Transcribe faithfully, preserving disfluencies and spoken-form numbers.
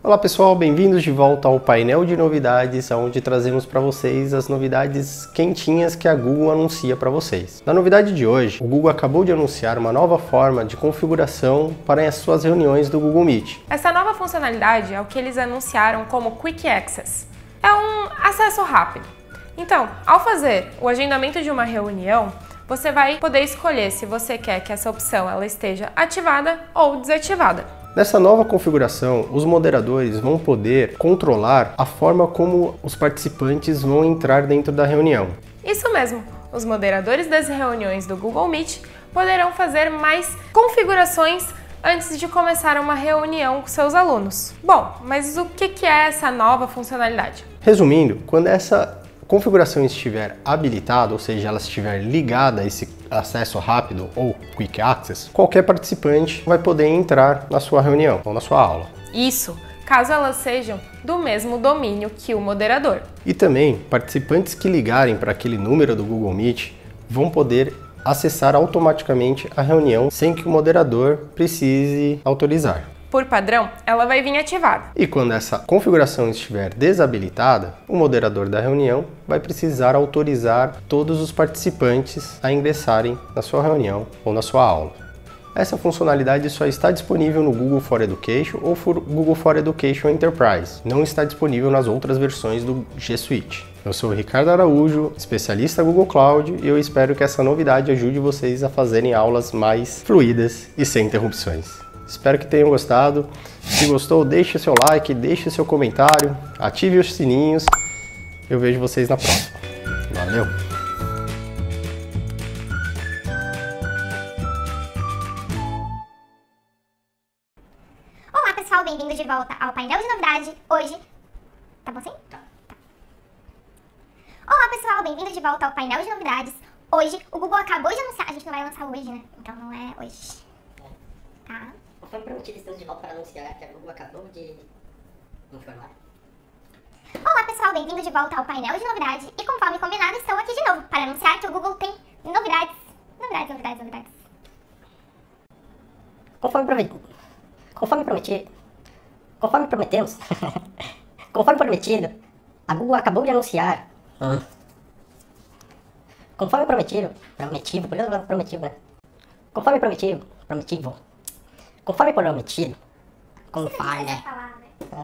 Olá pessoal, bem-vindos de volta ao painel de novidades, onde trazemos para vocês as novidades quentinhas que a Google anuncia para vocês. Na novidade de hoje, o Google acabou de anunciar uma nova forma de configuração para as suas reuniões do Google Meet. Essa nova funcionalidade é o que eles anunciaram como Quick Access. É um acesso rápido. Então, ao fazer o agendamento de uma reunião, você vai poder escolher se você quer que essa opção ela esteja ativada ou desativada. Nessa nova configuração, os moderadores vão poder controlar a forma como os participantes vão entrar dentro da reunião. Isso mesmo, os moderadores das reuniões do Google Meet poderão fazer mais configurações antes de começar uma reunião com seus alunos. Bom, mas o que é essa nova funcionalidade? Resumindo, quando essa configuração estiver habilitada, ou seja, ela estiver ligada a esse acesso rápido ou Quick Access, qualquer participante vai poder entrar na sua reunião ou na sua aula. Isso, caso elas sejam do mesmo domínio que o moderador. E também, participantes que ligarem para aquele número do Google Meet vão poder acessar automaticamente a reunião sem que o moderador precise autorizar. Por padrão, ela vai vir ativada. E quando essa configuração estiver desabilitada, o moderador da reunião vai precisar autorizar todos os participantes a ingressarem na sua reunião ou na sua aula. Essa funcionalidade só está disponível no Google for Education ou for Google for Education Enterprise. Não está disponível nas outras versões do G Suite. Eu sou o Ricardo Araújo, especialista Google Cloud, e eu espero que essa novidade ajude vocês a fazerem aulas mais fluidas e sem interrupções. Espero que tenham gostado. Se gostou, deixe seu like, deixe seu comentário, ative os sininhos. Eu vejo vocês na próxima. Valeu! Olá pessoal, bem-vindos de volta ao painel de novidade. Hoje... Tá bom assim? Tá. Olá pessoal, bem-vindos de volta ao painel de novidades. Hoje, o Google acabou de anunciar... A gente não vai lançar hoje, né? Então não é hoje. Tá? Conforme prometido, estamos de volta para anunciar que a Google acabou de informar. Olá pessoal, bem-vindos de volta ao painel de novidade. E conforme combinado, estou aqui de novo para anunciar que o Google tem novidades. Novidades, novidades, novidades. Conforme prometido... Conforme prometido... Conforme prometemos... Conforme prometido, a Google acabou de anunciar... Hum. Conforme prometido... Prometido, por isso prometido, né? Conforme prometido... Prometido... Conforme prometido, conforme,